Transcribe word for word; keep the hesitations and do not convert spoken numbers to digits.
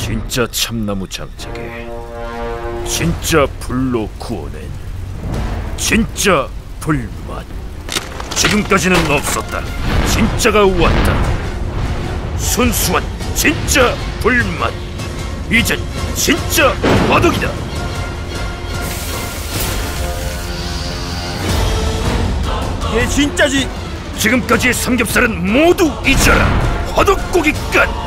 진짜 참나무 장작에 진짜 불로 구워낸 진짜 불맛. 지금까지는 없었다. 진짜가 왔다. 순수한 진짜 불맛. 이젠 진짜 화덕이다. 얘 진짜지. 지금까지의 삼겹살은 모두 잊어라. 화덕고기 간.